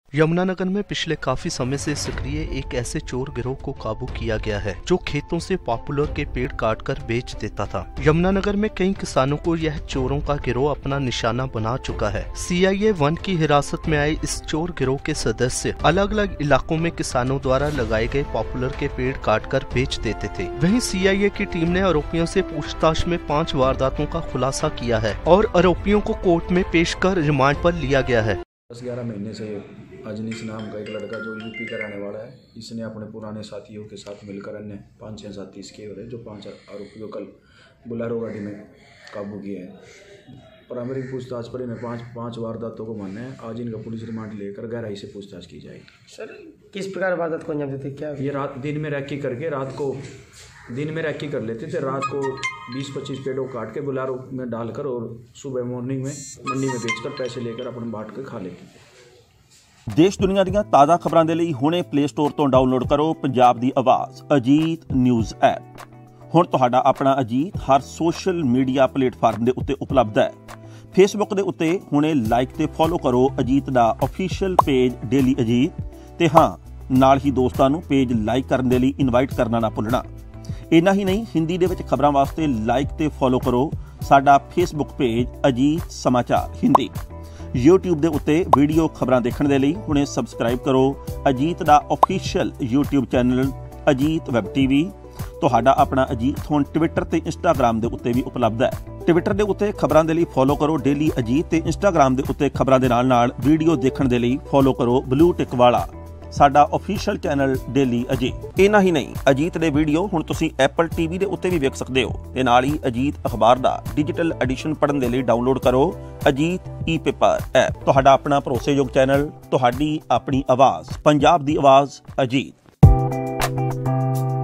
यमुनानगर में पिछले काफी समय से सक्रिय एक ऐसे चोर गिरोह को काबू किया गया है जो खेतों से पॉपुलर के पेड़ काटकर बेच देता था। यमुनानगर में कई किसानों को यह चोरों का गिरोह अपना निशाना बना चुका है। CIA 1 की हिरासत में आए इस चोर गिरोह के सदस्य अलग अलग इलाकों में किसानों द्वारा लगाए गए पॉपुलर के पेड़ काटकर बेच देते थे। वहीं CIA की टीम ने आरोपियों से पूछताछ में 5 वारदातों का खुलासा किया है और आरोपियों को कोर्ट में पेश कर रिमांड पर लिया गया है। 10-11 महीने से अजनीश नाम का एक लड़का जो यूपी का रहने वाला है, इसने अपने पुराने साथियों के साथ मिलकर अन्य 5-6 साथी इसके हो रहे जो 5 आरोपियों कल बुलेरो गाड़ी में काबू किए हैं। प्रारंभिक पूछताछ पर इन्हें 5 वारदातों को मानना है। आज इनका पुलिस रिमांड लेकर गहराई से पूछताछ की जाएगी। सर, किस प्रकार वारदात को अंजाम देते? क्या ये दिन में रैकी करके दिन में रैकी कर लेते थे। रात को 20-25 पेड़ों काट के बुलेरो में डालकर और सुबह मॉर्निंग में मंडी में बेचकर पैसे लेकर अपने बांट के खा लेते थे। देश दुनिया ਦੀਆਂ ਤਾਜ਼ਾ ਖਬਰਾਂ ਦੇ ਲਈ ਹੁਣੇ ਪਲੇ ਸਟੋਰ ਤੋਂ ਡਾਊਨਲੋਡ ਕਰੋ ਪੰਜਾਬ ਦੀ ਆਵਾਜ਼ ਅਜੀਤ ਨਿਊਜ਼ ਐਪ। ਹੁਣ ਤੁਹਾਡਾ ਆਪਣਾ ਅਜੀਤ ਹਰ ਸੋਸ਼ਲ ਮੀਡੀਆ ਪਲੇਟਫਾਰਮ ਦੇ ਉੱਤੇ ਉਪਲਬਧ ਹੈ। ਫੇਸਬੁੱਕ ਦੇ ਉੱਤੇ ਹੁਣੇ ਲਾਈਕ ਤੇ ਫੋਲੋ ਕਰੋ ਅਜੀਤ ਦਾ ਅਫੀਸ਼ੀਅਲ ਪੇਜ ਡੇਲੀ ਅਜੀਤ ਤੇ ਹਾਂ ਨਾਲ ਹੀ ਦੋਸਤਾਂ ਨੂੰ ਪੇਜ ਲਾਈਕ ਕਰਨ ਦੇ ਲਈ ਇਨਵਾਈਟ ਕਰਨਾ ਨਾ ਭੁੱਲਣਾ। इन्ना ही नहीं, हिंदी दे विच खबरां वास्ते लाइक ते फॉलो करो साडा फेसबुक पेज अजीत समाचार हिंदी। यूट्यूब दे उत्ते वीडियो खबरां देखण दे लई हुणे सबसक्राइब करो अजीत दा official YouTube channel Ajit web TV. तुहाडा अपना अजीत हुण ट्विटर ते इंस्टाग्राम दे उत्ते भी उपलब्ध है। ट्विटर दे उत्ते खबरां दे लई फॉलो करो डेली अजीत ते इंस्टाग्राम दे उत्ते खबरां दे नाल वीडियो देखण दे लई फॉलो करो ब्लू टिक वाला ਸਾਡਾ ऑफिशियल चैनल डेली अजीत। इन्ना ही नहीं, अजीत ਦੇ ਵੀਡੀਓ ਹੁਣ ਤੁਸੀਂ ਐਪਲ TV ਦੇ ਉੱਤੇ ਵੀ ਵੇਖ ਸਕਦੇ ਹੋ ਤੇ ਨਾਲ ਹੀ ਅਜੀਤ ਅਖਬਾਰ ਦਾ ਡਿਜੀਟਲ ਐਡੀਸ਼ਨ ਪੜ੍ਹਨ ਦੇ ਲਈ ਡਾਊਨਲੋਡ ਕਰੋ ਅਜੀਤ ਈ-ਪੇਪਰ ਐਪ। ਤੁਹਾਡਾ ਆਪਣਾ ਭਰੋਸੇਯੋਗ ਚੈਨਲ, ਤੁਹਾਡੀ ਆਪਣੀ ਆਵਾਜ਼, ਪੰਜਾਬ ਦੀ ਆਵਾਜ਼ ਅਜੀਤ।